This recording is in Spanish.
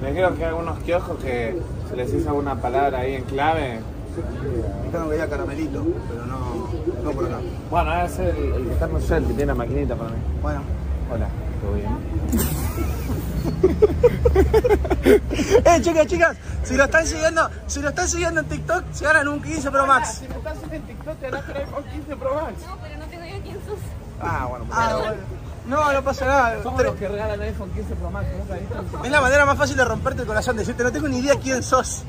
Me dijeron que hay algunos kioscos que se les hizo alguna palabra ahí en clave. Me dijeron que había caramelito, pero no por acá. Bueno, debe ser el que está en museo, el que tiene la maquinita para mí. Bueno. Hola, ¿todo bien? Chicas, si lo están siguiendo en TikTok, se ganan un 15 Pro Max. Si me estás siguiendo en TikTok, te ganaste el iPhone 15 Pro Max. No, pero no tengo idea quién sos. Ah, bueno. No, no pasa nada. Somos los que regalan iPhone 15 Pro Max, ¿nunca viste? Es la manera más fácil de romperte el corazón, decirte, no tengo ni idea quién sos.